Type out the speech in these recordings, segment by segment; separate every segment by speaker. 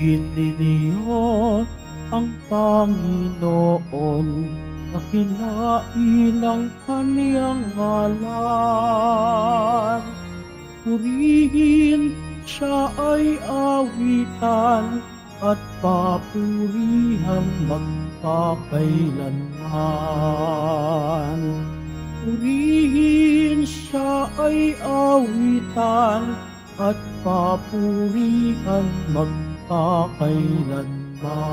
Speaker 1: Pinili ang Panginoon na kinain ang kaniyang ngalan. Purihin siya ay awitan at papurihan magpakailanman. Purihin siya ay awitan at papurihan magpakailanman.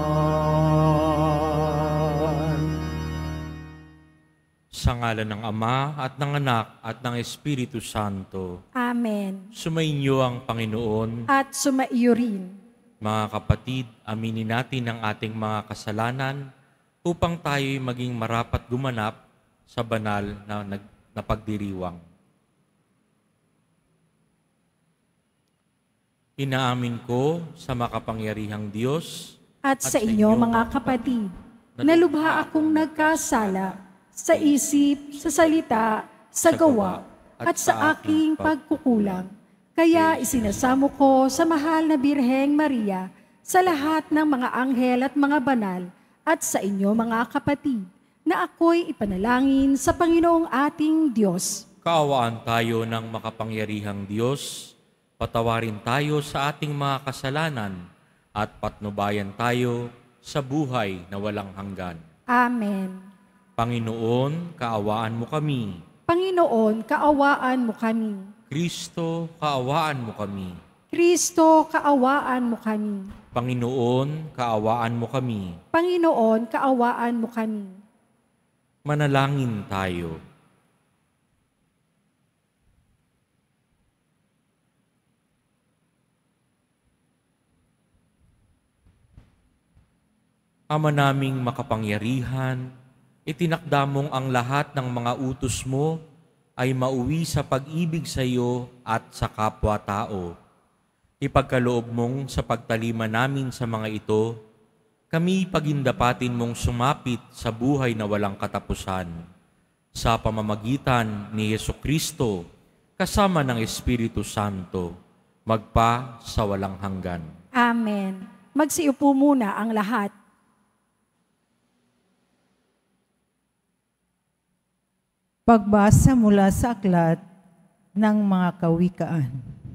Speaker 2: Sa ngalan ng Ama at ng Anak at ng Espiritu Santo.
Speaker 3: Amen.
Speaker 2: Sumainyo ang Panginoon.
Speaker 3: At sumaiyo rin.
Speaker 2: Mga kapatid, aminin natin ang ating mga kasalanan upang tayo'y maging marapat gumanap sa banal na pagdiriwang. Inaamin ko sa makapangyarihang Diyos
Speaker 3: At sa inyo, mga kapatid, na lubha akong nagkasala sa isip, sa salita, sa gawa, at sa aking pagkukulang. Kaya isinasamo ko sa mahal na Birheng Maria, sa lahat ng mga anghel at mga banal, at sa inyo, mga kapatid, na ako'y ipanalangin sa Panginoong ating Diyos.
Speaker 2: Kaawaan tayo ng makapangyarihang Diyos, patawarin tayo sa ating mga kasalanan, at patnubayan tayo sa buhay na walang hanggan.
Speaker 3: Amen.
Speaker 2: Panginoon, kaawaan mo kami.
Speaker 3: Panginoon, kaawaan mo kami.
Speaker 2: Kristo, kaawaan mo kami.
Speaker 3: Kristo, kaawaan mo kami.
Speaker 2: Panginoon, kaawaan mo kami.
Speaker 3: Panginoon, kaawaan mo kami.
Speaker 2: Manalangin tayo. Ama naming makapangyarihan, itinakda mong ang lahat ng mga utos mo ay mauwi sa pag-ibig sa iyo at sa kapwa-tao. Ipagkaloob mong sa pagtalima namin sa mga ito, kami pagindapatin mong sumapit sa buhay na walang katapusan. Sa pamamagitan ni Jesucristo, kasama ng Espiritu Santo, magpa sa walang hanggan.
Speaker 3: Amen. Magsiupo muna ang lahat.
Speaker 4: Pagbasa mula sa aklat ng mga kawikaan.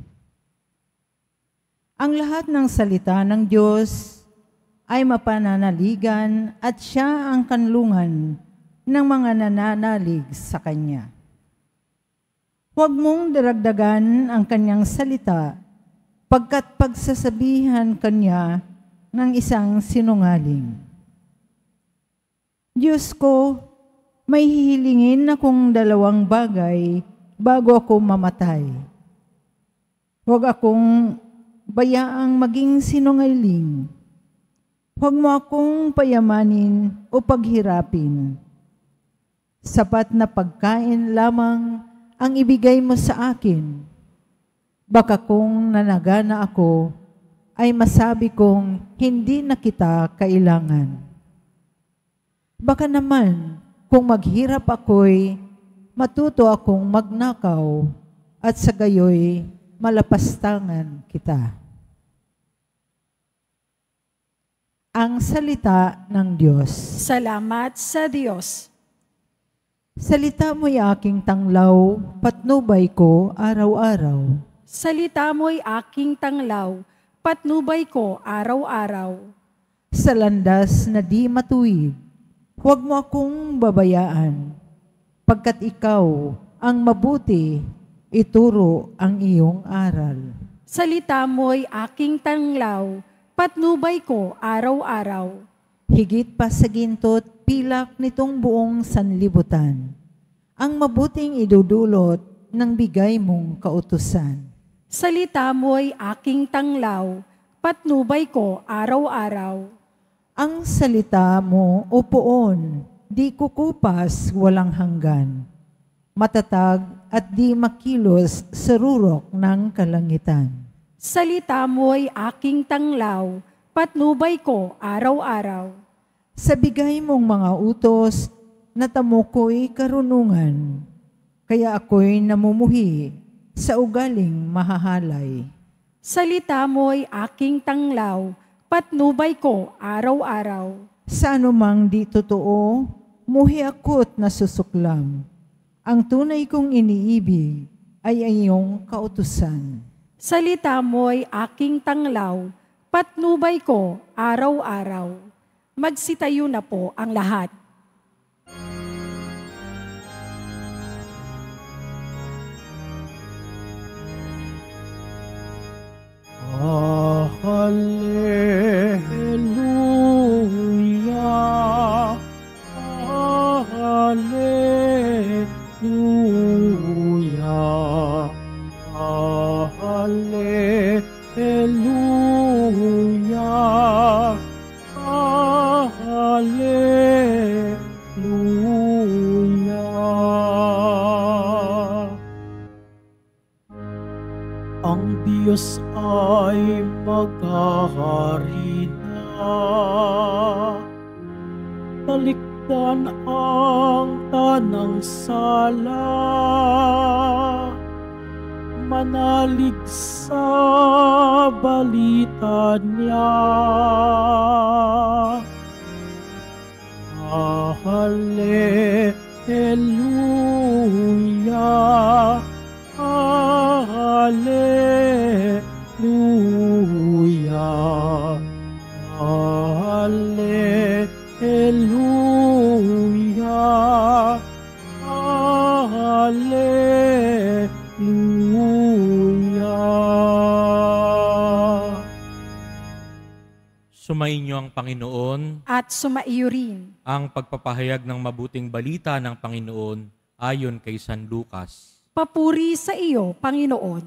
Speaker 4: Ang lahat ng salita ng Diyos ay mapananaligan at siya ang kanlungan ng mga nananalig sa Kanya. Huwag mong daragdagan ang Kanyang salita pagkat pagsasabihan Kanya ng isang sinungaling. Diyos ko, may hihilingin akong 2 bagay bago ako mamatay. Huwag akong bayaang maging sinungaling. Huwag mo akong payamanin o paghirapin. Sapat na pagkain lamang ang ibigay mo sa akin. Baka kung nanagana ako, ay masabi kong hindi na kita kailangan. Baka naman, kung maghirap ako'y matuto akong magnakaw at sa gayoy malapastangan kita. Ang salita ng Diyos.
Speaker 3: Salamat sa Diyos.
Speaker 4: Salita mo'y aking tanglaw, patnubay ko araw-araw.
Speaker 3: Salita mo'y aking tanglaw, patnubay ko araw-araw.
Speaker 4: Sa landas na di matuwid, huwag mo akong babayaan, pagkat ikaw ang mabuti, ituro ang iyong aral.
Speaker 3: Salita mo'y aking tanglaw, patnubay ko araw-araw.
Speaker 4: Higit pa sa gintot, pilak nitong buong sanlibutan, ang mabuting idudulot ng bigay mong kautusan.
Speaker 3: Salita mo'y aking tanglaw, patnubay ko araw-araw.
Speaker 4: Ang salita mo, o poon, di kukupas walang hanggan, matatag at di makilos sa rurok ng kalangitan.
Speaker 3: Salita mo'y aking tanglaw, patnubay ko araw-araw.
Speaker 4: Sa bigay mong mga utos, natamo ko'y karunungan, kaya ako'y namumuhi sa ugaling mahahalay.
Speaker 3: Salita mo'y aking tanglaw, patnubay ko araw-araw.
Speaker 4: Sa anumang di totoo, muhi ako't nasusuklam. Ang tunay kong iniibig ay ang iyong kautusan.
Speaker 3: Salita mo'y aking tanglaw, patnubay ko araw-araw. Magsitayo na po ang lahat.
Speaker 1: Hallelujah, Hallelujah, Hallelujah, Hallelujah. Ang Diyos ay maghahari na, talikdan ang tanang sala, manalig sa balita niya. Hallelujah, Hallelujah, Hallelujah, Hallelujah.
Speaker 2: Sumainyo ang Panginoon.
Speaker 3: At sumaiyo rin.
Speaker 2: Ang pagpapahayag ng mabuting balita ng Panginoon ayon kay San Lucas.
Speaker 3: Papuri sa iyo, Panginoon.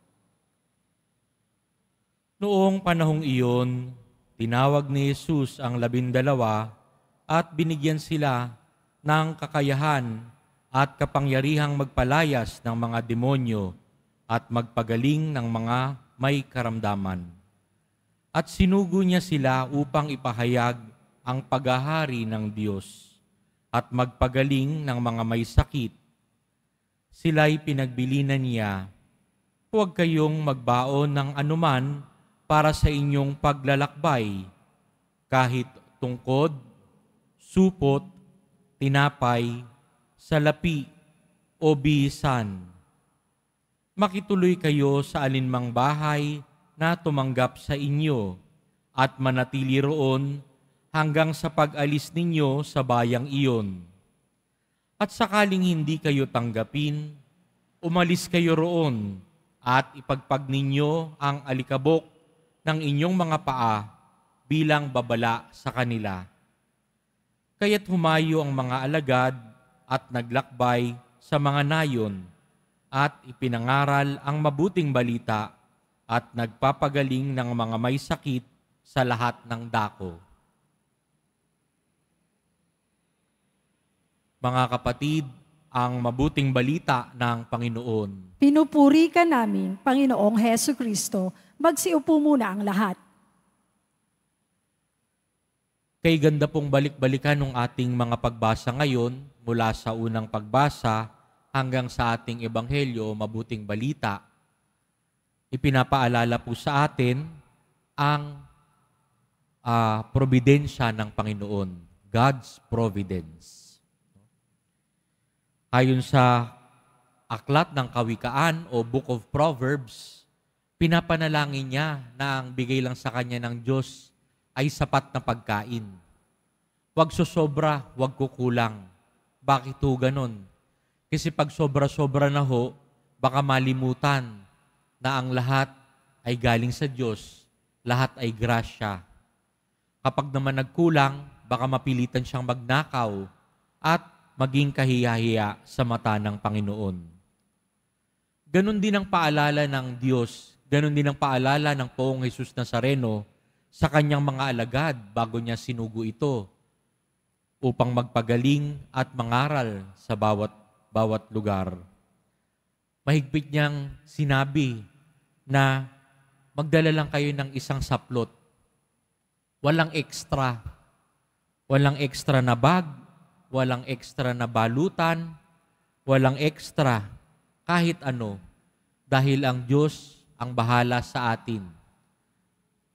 Speaker 2: Noong panahong iyon, tinawag ni Jesus ang 12 at binigyan sila ng kakayahan at kapangyarihang magpalayas ng mga demonyo at magpagaling ng mga may karamdaman. At sinugo niya sila upang ipahayag ang paghahari ng Diyos at magpagaling ng mga may sakit. Sila'y pinagbilinan niya, huwag kayong magbaon ng anuman para sa inyong paglalakbay, kahit tungkod, supot, tinapay, salapi o bihisan. Makituloy kayo sa alinmang bahay na tumanggap sa inyo at manatili roon hanggang sa pag-alis ninyo sa bayang iyon. At sakaling hindi kayo tanggapin, umalis kayo roon at ipagpag ninyo ang alikabok ng inyong mga paa bilang babala sa kanila. Kaya't humayo ang mga alagad at naglakbay sa mga nayon at ipinangaral ang mabuting balita at nagpapagaling ng mga may sakit sa lahat ng dako. Mga kapatid, ang mabuting balita ng Panginoon.
Speaker 3: Pinupuri ka namin, Panginoong Hesu Kristo. Magsiupo muna ang lahat.
Speaker 2: Kay ganda pong balik-balikan ng ating mga pagbasa ngayon mula sa unang pagbasa hanggang sa ating ebanghelyo, mabuting balita. Ipinapaalala po sa atin ang providensya ng Panginoon, God's providence. Ayon sa Aklat ng Kawikaan o Book of Proverbs, pinapanalangin niya na ang bigay lang sa kanya ng Diyos ay sapat na pagkain. Huwag susobra, huwag kukulang. Bakit ho ganon? Kasi pag sobra-sobra na ho, baka malimutan na ang lahat ay galing sa Diyos, lahat ay grasya. Kapag naman nagkulang, baka mapilitan siyang magnakaw at maging kahiyahiya sa mata ng Panginoon. Ganon din ang paalala ng Diyos, ganon din ang paalala ng Poong Jesus Nazareno sa kanyang mga alagad bago niya sinugo ito upang magpagaling at mangaral sa bawat lugar. Mahigpit niyang sinabi na magdala lang kayo ng isang saplot. Walang extra. Walang extra na bag, walang extra na balutan, walang extra kahit ano, dahil ang Diyos ang bahala sa atin.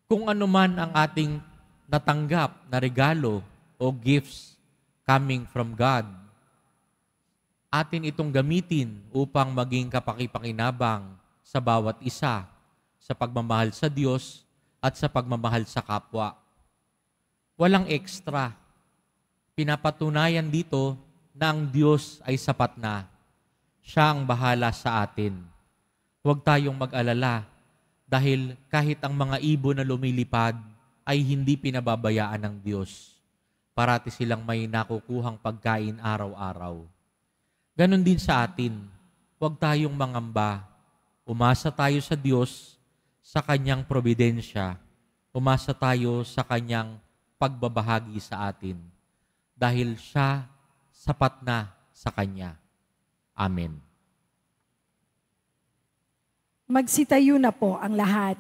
Speaker 2: Kung ano man ang ating natanggap na regalo o gifts coming from God, atin itong gamitin upang maging kapakipakinabang sa bawat isa, sa pagmamahal sa Diyos at sa pagmamahal sa kapwa. Walang extra. Pinapatunayan dito na ang Diyos ay sapat na. Siya ang bahala sa atin. Huwag tayong mag-alala dahil kahit ang mga ibon na lumilipad ay hindi pinababayaan ng Diyos. Parati silang may nakukuhang pagkain araw-araw. Ganon din sa atin. Huwag tayong mangamba. Umasa tayo sa Diyos, sa Kanyang probidensya. Umasa tayo sa Kanyang pagbabahagi sa atin. Dahil siya sapat na sa Kanya. Amen.
Speaker 3: Magsitayo na po ang lahat.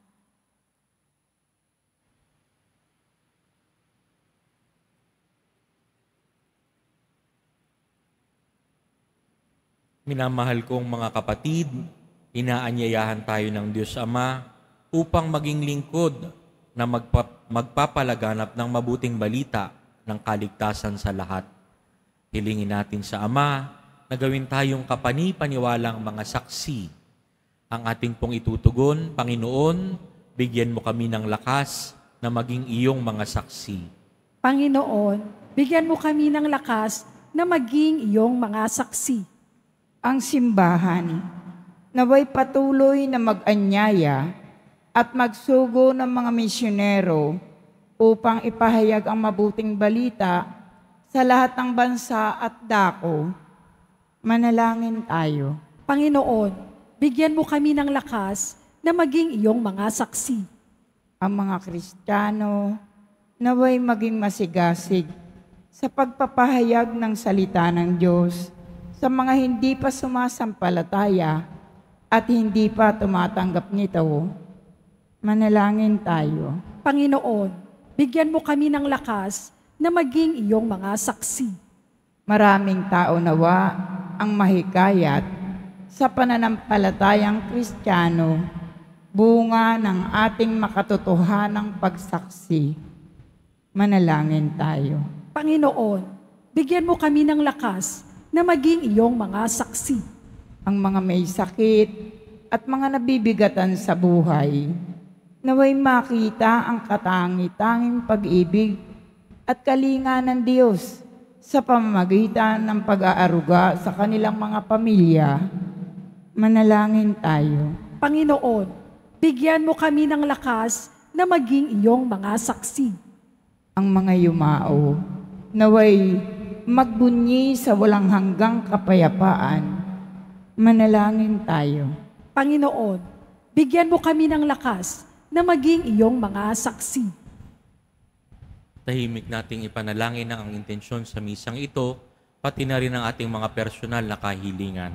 Speaker 2: Minamahal kong mga kapatid, inaanyayahan tayo ng Diyos Ama upang maging lingkod na magpapalaganap ng mabuting balita ng kaligtasan sa lahat. Hilingin natin sa Ama na gawin tayong kapani-paniwalang mga saksi. Ang ating pong itutugon, Panginoon, bigyan mo kami ng lakas na maging iyong mga saksi.
Speaker 3: Panginoon, bigyan mo kami ng lakas na maging iyong mga saksi.
Speaker 5: Ang simbahan, naway patuloy na mag-anyaya at magsugo ng mga misyonero upang ipahayag ang mabuting balita sa lahat ng bansa at dako. Manalangin tayo.
Speaker 3: Panginoon, bigyan mo kami ng lakas na maging iyong mga saksi.
Speaker 5: Ang mga Kristiyano, naway maging masigasig sa pagpapahayag ng salita ng Diyos sa mga hindi pa sumasampalataya at hindi pa tumatanggap nito. Manalangin tayo.
Speaker 3: Panginoon, bigyan mo kami ng lakas na maging iyong mga saksi.
Speaker 5: Maraming tao nawa ang mahikayat sa pananampalatayang Kristiyano, bunga ng ating makatotohanang pagsaksi. Manalangin tayo.
Speaker 3: Panginoon, bigyan mo kami ng lakas na maging iyong mga saksi.
Speaker 5: Ang mga may sakit at mga nabibigatan sa buhay, naway makita ang katangi-tanging pag-ibig at kalinga ng Diyos sa pamamagitan ng pag-aaruga sa kanilang mga pamilya. Manalangin tayo.
Speaker 3: Panginoon, bigyan mo kami ng lakas na maging iyong mga saksi.
Speaker 5: Ang mga yumao, naway magbunyi sa walang hanggang kapayapaan. Manalangin tayo.
Speaker 3: Panginoon, bigyan mo kami ng lakas na maging iyong mga saksi.
Speaker 2: Tahimik nating ipanalangin ang intensyon sa misang ito, pati na rin ang ating mga personal na kahilingan.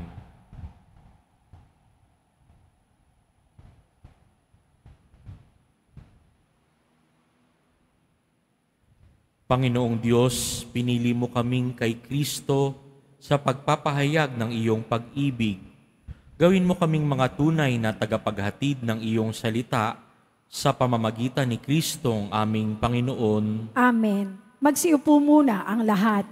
Speaker 2: Panginoong Diyos, pinili mo kaming kay Kristo sa pagpapahayag ng iyong pag-ibig. Gawin mo kaming mga tunay na tagapaghatid ng iyong salita sa pamamagitan ni Kristong aming Panginoon.
Speaker 3: Amen. Magsiupo muna ang lahat.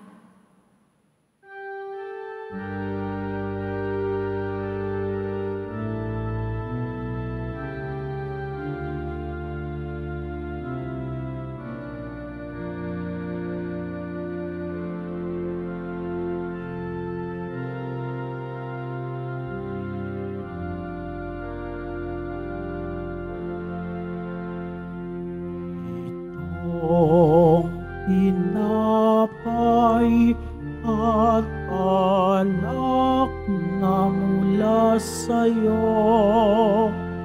Speaker 1: Tinapay at alak na mula sa'yo,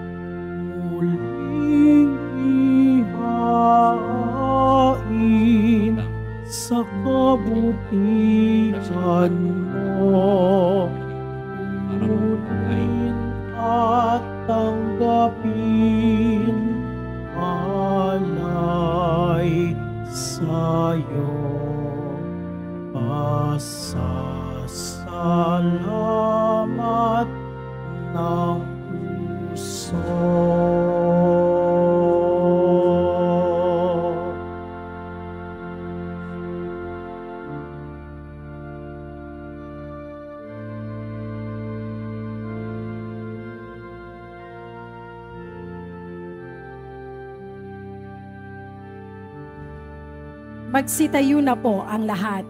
Speaker 1: muling ihain sa kabutihan mo. Kunin at tanggapin alay sa'yo, pasasalamat ng puso.
Speaker 3: Magsitayo na po ang lahat.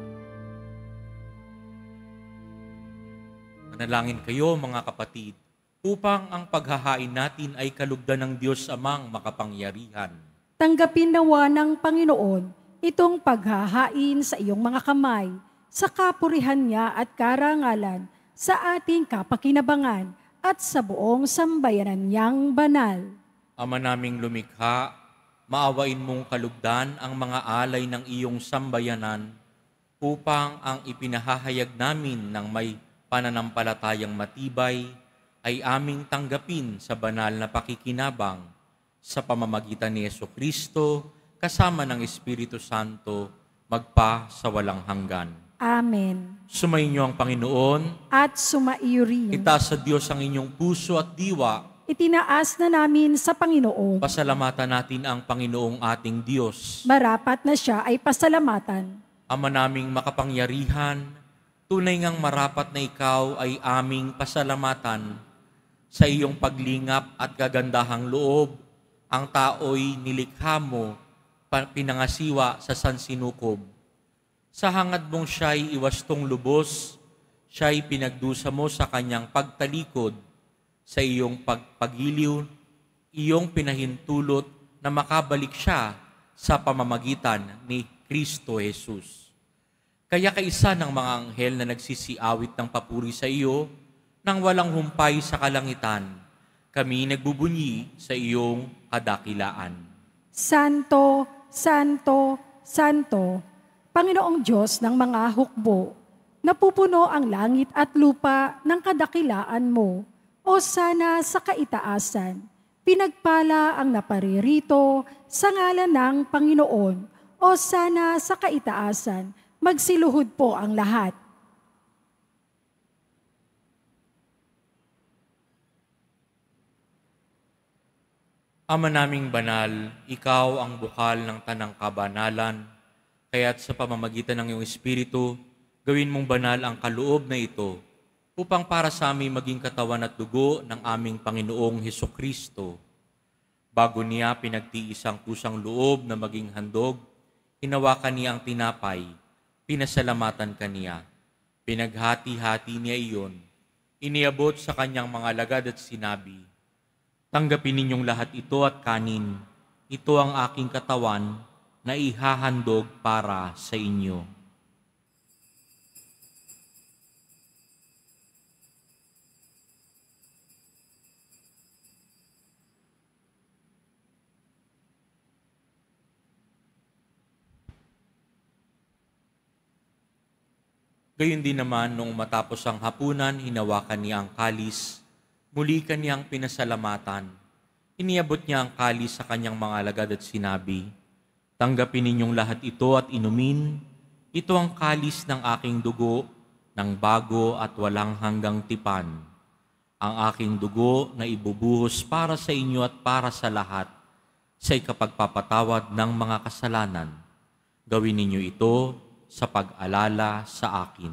Speaker 2: Manalangin kayo mga kapatid, upang ang paghahain natin ay kalugdan ng Diyos Amang makapangyarihan.
Speaker 3: Tanggapin nawa ng Panginoon itong paghahain sa iyong mga kamay, sa kapurihan niya at karangalan, sa ating kapakinabangan at sa buong sambayanan niyang banal.
Speaker 2: Ama naming lumikha, maawain mong kalugdan ang mga alay ng iyong sambayanan upang ang ipinahahayag namin ng may pananampalatayang matibay ay aming tanggapin sa banal na pakikinabang sa pamamagitan ni Jesucristo kasama ng Espiritu Santo magpa sa walang hanggan.
Speaker 3: Amen.
Speaker 2: Sumainyo ang Panginoon.
Speaker 3: At sumaiyo rin.
Speaker 2: Itaas sa Diyos ang inyong puso at diwa.
Speaker 3: Itinaas na namin sa Panginoon.
Speaker 2: Pasalamatan natin ang Panginoong ating Diyos.
Speaker 3: Marapat na siya ay pasalamatan.
Speaker 2: Ama naming makapangyarihan, tunay ngang marapat na ikaw ay aming pasalamatan. Sa iyong paglingap at kagandahang loob, ang tao'y nilikha mo, pinangasiwa sa sansinukob. Sa hangad mong siya'y iwastong lubos, siya'y pinagdusa mo sa kanyang pagtalikod. Sa iyong pagpagiliw, iyong pinahintulot na makabalik siya sa pamamagitan ni Kristo Jesus. Kaya kaisa ng mga anghel na nagsisiawit ng papuri sa iyo, nang walang humpay sa kalangitan, kami nagbubunyi sa iyong kadakilaan.
Speaker 3: Santo, Santo, Santo, Panginoong Diyos ng mga hukbo, napupuno ang langit at lupa ng kadakilaan mo, o sana sa kaitaasan. Pinagpala ang naparirito sa ngalan ng Panginoon, o sana sa kaitaasan. Magsiluhod po ang lahat.
Speaker 2: Ama naming banal, ikaw ang bukal ng tanang kabanalan, kaya't sa pamamagitan ng iyong Espiritu, gawin mong banal ang kaloob na ito, upang para sa aming maging katawan at dugo ng aming Panginoong Hesukristo. Bago niya pinagtiis ang kusang loob na maging handog, hinawakan niya ang tinapay, pinasalamatan kaniya, pinaghati-hati niya iyon, iniabot sa kanyang mga alagad at sinabi, "Tanggapin ninyong lahat ito at kanin. Ito ang aking katawan na ihahandog para sa inyo." Gayun din naman, noong matapos ang hapunan, hinawakan niya ang kalis, muli kaniyang pinasalamatan. Iniabot niya ang kalis sa kanyang mga alagad at sinabi, "Tanggapin ninyong lahat ito at inumin. Ito ang kalis ng aking dugo, ng bago at walang hanggang tipan. Ang aking dugo na ibubuhos para sa inyo at para sa lahat, sa ikapagpapatawad ng mga kasalanan. Gawin ninyo ito sa pag-alala sa akin."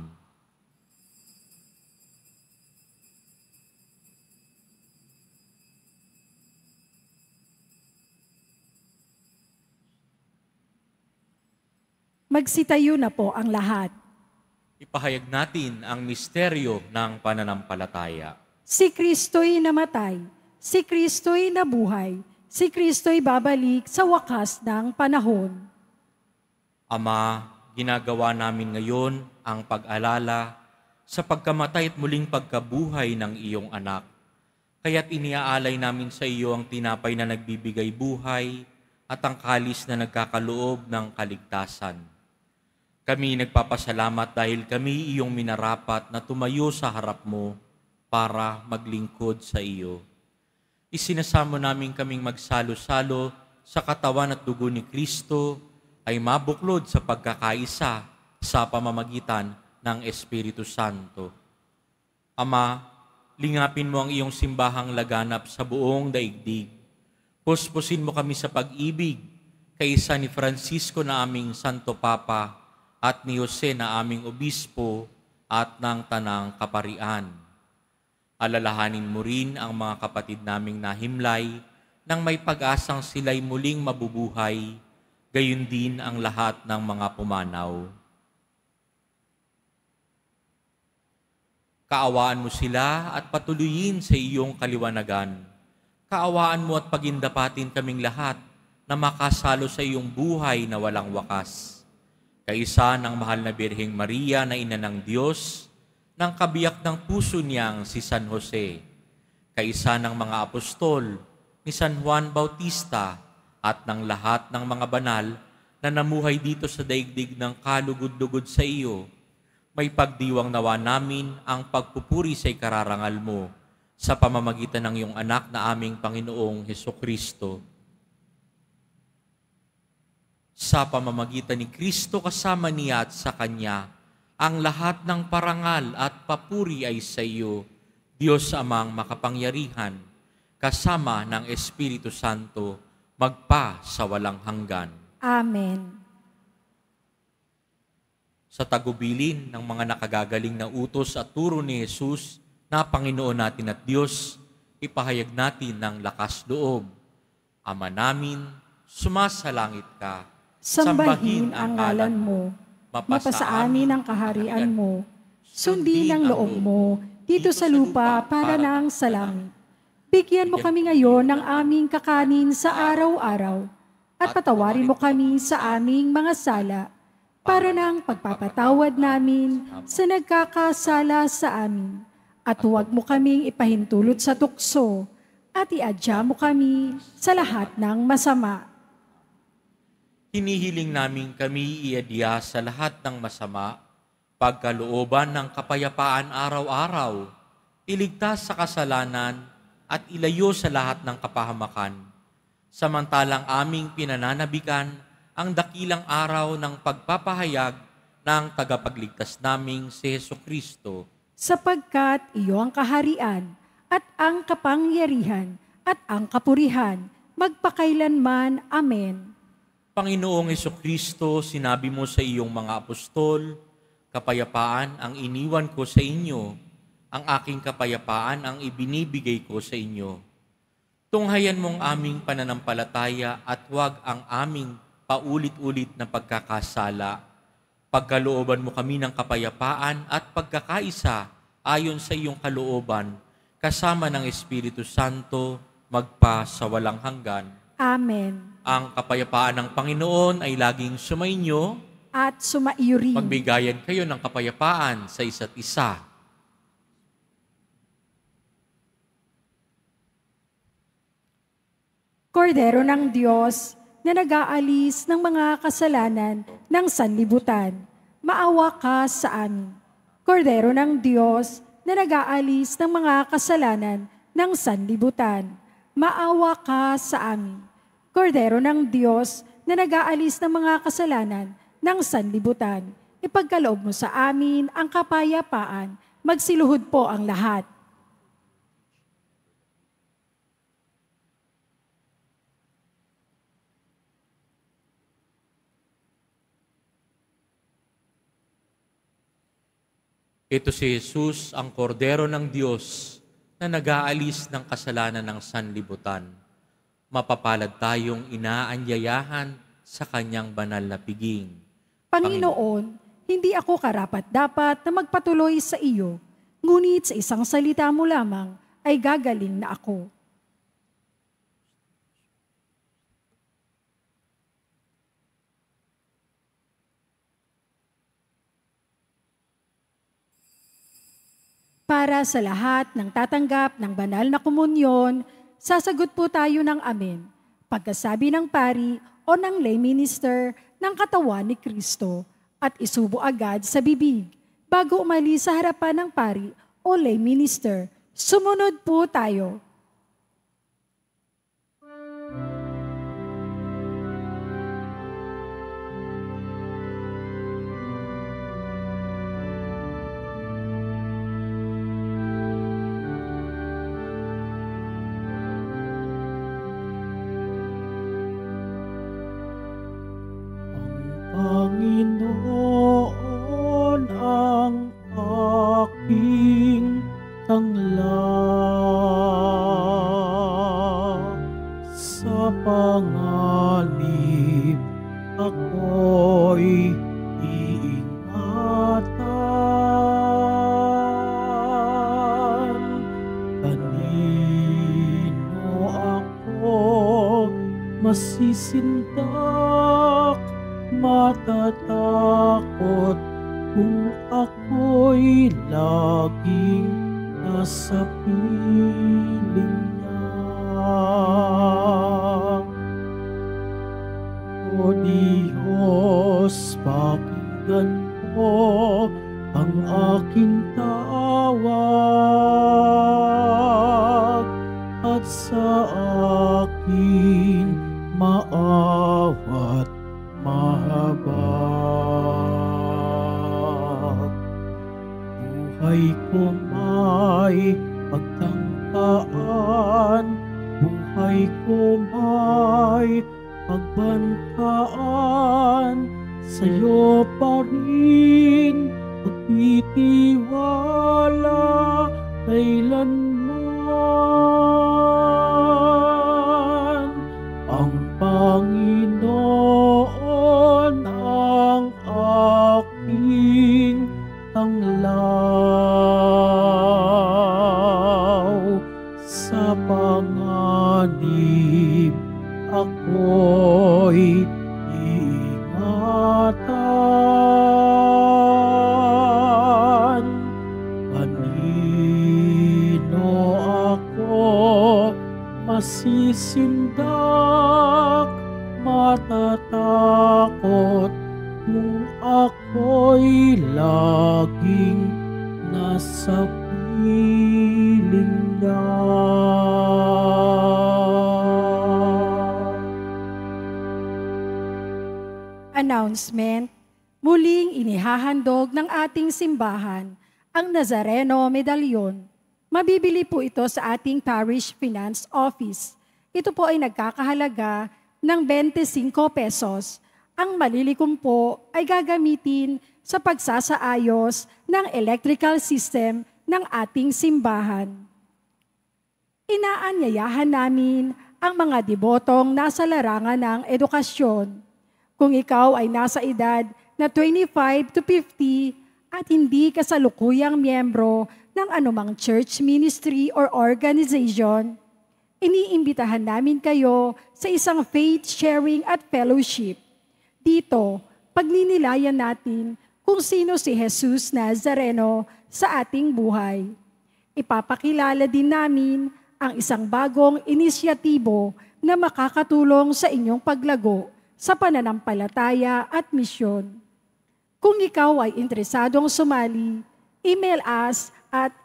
Speaker 3: Magsitayo na po ang lahat.
Speaker 2: Ipahayag natin ang misteryo ng pananampalataya.
Speaker 3: Si Kristo'y namatay, si Kristo'y nabuhay, si Kristo'y babalik sa wakas ng panahon.
Speaker 2: Ama, ginagawa namin ngayon ang pag-alala sa pagkamatay at muling pagkabuhay ng iyong anak. Kaya't iniaalay namin sa iyo ang tinapay na nagbibigay buhay at ang kalis na nagkakaloob ng kaligtasan. Kami nagpapasalamat dahil kami iyong minarapat na tumayo sa harap mo para maglingkod sa iyo. Isinasamo namin kaming magsalo-salo sa katawan at dugo ni Kristo ay mabuklod sa pagkakaisa sa pamamagitan ng Espiritu Santo. Ama, lingapin mo ang iyong simbahang laganap sa buong daigdig. Puspusin mo kami sa pag-ibig kaysa ni Francisco na aming Santo Papa at ni Jose na aming Obispo at ng Tanang Kaparian. Alalahanin mo rin ang mga kapatid naming nahimlay nang may pag-asang sila'y muling mabubuhay gayon din ang lahat ng mga pumanaw. Kaawaan mo sila at patuloyin sa iyong kaliwanagan. Kaawaan mo at pagindapatin kaming lahat na makasalo sa iyong buhay na walang wakas. Kaisa ng mahal na Birheng Maria na ina ng Diyos, ng kabiyak ng puso niyang si San Jose, kaisa ng mga apostol ni San Juan Bautista at ng lahat ng mga banal na namuhay dito sa daigdig ng kalugod-lugod sa iyo, may pagdiwang nawa namin ang pagpupuri sa ikararangal mo sa pamamagitan ng iyong anak na aming Panginoong Hesukristo. Sa pamamagitan ni Kristo kasama niya at sa Kanya, ang lahat ng parangal at papuri ay sa iyo, Diyos Amang makapangyarihan, kasama ng Espiritu Santo, magpa sa walang hanggan.
Speaker 3: Amen.
Speaker 2: Sa tagubilin ng mga nakagagaling na utos at turo ni Jesus na Panginoon natin at Diyos, ipahayag natin ng lakas loob. Ama namin, sumasalangit ka.
Speaker 3: Sambahin ang ngalan mo. Mapasa amin ang kaharian mo. Sundin ang loob mo dito sa lupa para nang sa langit. Bigyan mo kami ngayon ng aming kakanin sa araw-araw at patawarin mo kami sa aming mga sala para nang pagpapatawad namin sa nagkakasala sa amin. At huwag mo kaming ipahintulot sa tukso at iadya mo kami sa lahat ng masama.
Speaker 2: Hinihiling namin kami iadya sa lahat ng masama, pagkalooban ng kapayapaan araw-araw, iligtas sa kasalanan at ilayo sa lahat ng kapahamakan. Samantalang aming pinananabikan ang dakilang araw ng pagpapahayag ng tagapagligtas naming si Hesukristo.
Speaker 3: Sapagkat iyo ang kaharian at ang kapangyarihan at ang kapurihan, magpakailanman. Amen.
Speaker 2: Panginoong Hesukristo, sinabi mo sa iyong mga apostol, kapayapaan ang iniwan ko sa inyo, ang aking kapayapaan ang ibinibigay ko sa inyo. Tunghayan mong aming pananampalataya at huwag ang aming paulit-ulit na pagkakasala. Pagkalooban mo kami ng kapayapaan at pagkakaisa ayon sa iyong kalooban, kasama ng Espiritu Santo, magpa sa walang hanggan.
Speaker 3: Amen.
Speaker 2: Ang kapayapaan ng Panginoon ay laging sumainyo.
Speaker 3: At sumaiyo rin.
Speaker 2: Magbigayan kayo ng kapayapaan sa isa't isa.
Speaker 3: Kordero ng Diyos, na nag-aalis ng mga kasalanan ng sanlibutan, maawa ka sa amin. Kordero ng Diyos na nag-aalis ng mga kasalanan ng sanlibutan, maawa ka sa amin. Kordero ng Diyos na nag-aalis ng mga kasalanan ng sanlibutan, ipagkaloob mo sa amin ang kapayapaan, magsiluhod po ang lahat.
Speaker 2: Ito si Jesus, ang Kordero ng Diyos na nag-aalis ng kasalanan ng sanlibutan. Mapapalad tayong inaanyayahan sa kanyang banal na piging.
Speaker 3: Panginoon, hindi ako karapat-dapat na magpatuloy sa iyo, ngunit sa isang salita mo lamang ay gagaling na ako. Para sa lahat ng tatanggap ng banal na komunyon, sasagot po tayo ng amen. Pagkasabi ng pari o ng lay minister ng katawan ni Kristo at isubo agad sa bibig bago umalis sa harapan ng pari o lay minister. Sumunod po tayo.
Speaker 1: Panginoon ang aking tanglaw, sa panganib masisindak, matatakot kung ako'y laging nasa piling niya. O Diyos, pakinggan mo ang aking tawag at sa akin maawat mahabag. Buhay ko may pagtangkaan, buhay ko may pagbantaan, sa'yo pa rin pagtitiwala kailanman. Ang Panginoon ang aking tanglaw, sa panganib ako'y iingatan. Kanino ako masisindak, matatakot kung ako'y laging nasa piling niya.
Speaker 3: Announcement, muling inihahandog ng ating simbahan ang Nazareno Medallion. Mabibili po ito sa ating Parish Finance Office. Ito po ay nagkakahalaga ng 25 pesos. Ang malilikom po ay gagamitin sa pagsasaayos ng electrical system ng ating simbahan. Inaanyayahan namin ang mga debotong nasa larangan ng edukasyon. Kung ikaw ay nasa edad na 25 to 50 at hindi kasalukuyang miyembro ng anumang church ministry or organization, iniimbitahan namin kayo sa isang faith sharing at fellowship. Dito, pagninilayan natin kung sino si Jesus Nazareno sa ating buhay. Ipapakilala din namin ang isang bagong inisyatibo na makakatulong sa inyong paglago sa pananampalataya at misyon. Kung ikaw ay interesadong sumali, email us at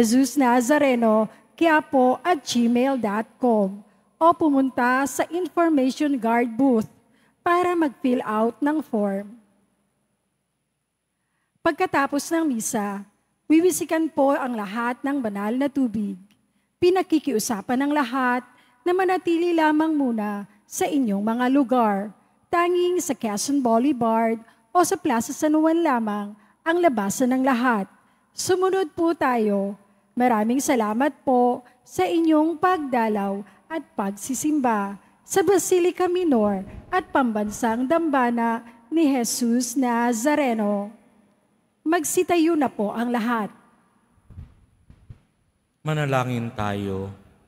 Speaker 3: jesusnazareno@gmail.com o pumunta sa information guard booth para mag-fill out ng form. Pagkatapos ng misa, wiwisikan po ang lahat ng banal na tubig. Pinakikiusapan ng lahat na manatili lamang muna sa inyong mga lugar. Tanging sa Quezon Boulevard o sa Plaza San Juan lamang ang labasan ng lahat. Sumunod po tayo. Maraming salamat po sa inyong pagdalaw at pagsisimba sa Basilica Minor at Pambansang Dambana ni Jesus Nazareno. Magsitayo na po ang lahat.
Speaker 2: Manalangin tayo.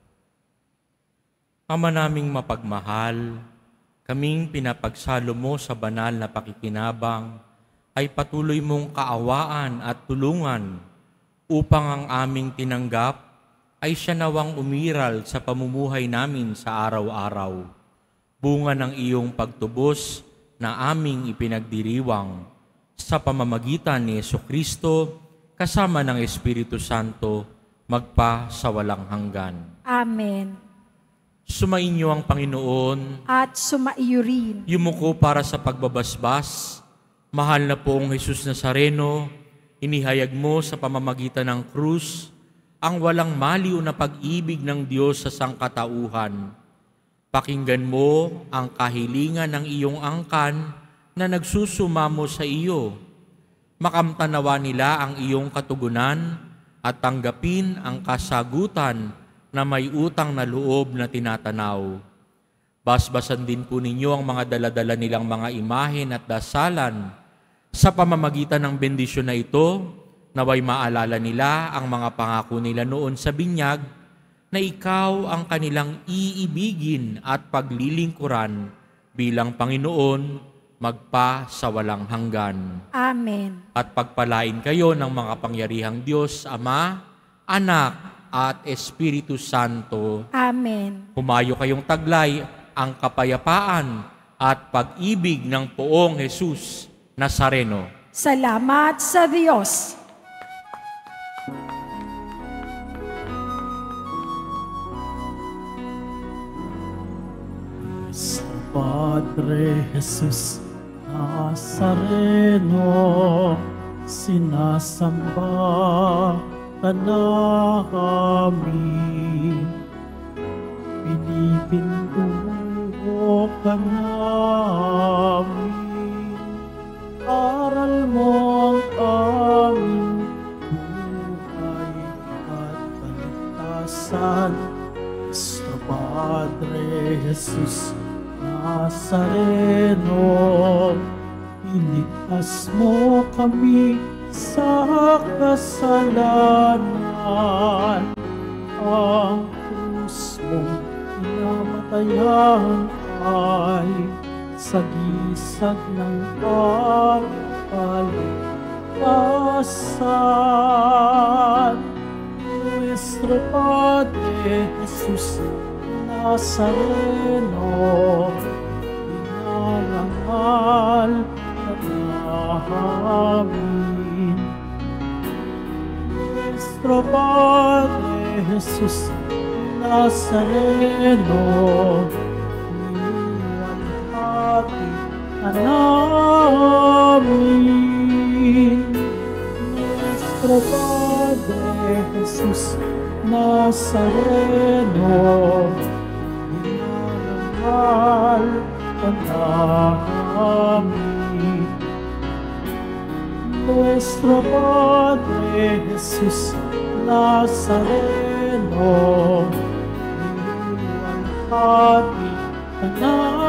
Speaker 2: Ama naming mapagmahal, kaming pinapagsalo mo sa banal na pakikinabang ay patuloy mong kaawaan at tulungan upang ang aming tinanggap ay siya nawang umiral sa pamumuhay namin sa araw-araw. Bunga ng iyong pagtubos na aming ipinagdiriwang sa pamamagitan ni Jesucristo kasama ng Espiritu Santo magpa sa walang hanggan.
Speaker 3: Amen.
Speaker 2: Sumainyo ang Panginoon
Speaker 3: At sumaiyo rin.
Speaker 2: yumuko para sa pagbabasbas. Mahal na poong Jesus Nazareno, inihayag mo sa pamamagitan ng krus ang walang maliw na pag-ibig ng Diyos sa sangkatauhan. Pakinggan mo ang kahilingan ng iyong angkan na nagsusumamo sa iyo. Makamtanawa nila ang iyong katugunan at tanggapin ang kasagutan na may utang na loob na tinatanaw. Basbasan din po ninyo ang mga daladala nilang mga imahen at dasalan. Sa pamamagitan ng bendisyon na ito, naway maalala nila ang mga pangako nila noon sa binyag na ikaw ang kanilang iibigin at paglilingkuran bilang Panginoon magpa sa walang hanggan.
Speaker 3: Amen.
Speaker 2: At pagpalain kayo ng mga kapangyarihang Diyos, Ama, Anak, at Espiritu Santo.
Speaker 3: Amen.
Speaker 2: Humayo kayong taglay ang kapayapaan at pag-ibig ng Poong Jesus Nazareno.
Speaker 3: Salamat sa Diyos.
Speaker 1: Sa Padre Jesus Nazareno, sinasamba ka namin. Pinipintuho ka namin. Aral mo ang aming buhay at kaligtasan. Sa Padre Jesus Nazareno, iligtas mo kami sa kasalanan. Ang krus mong pinamatayan ay sagisag ng kaligtasan. Nuestro Padre Jesus Nazareno, inarangal ka namin. Nuestro Padre Jesus Nazareno, iniwanhati ka namin. Nuestro Padre Jesus Nazareno, inarangal ka namin. Nuestro Padre Jesus Nazareno, iniwanhati ka namin.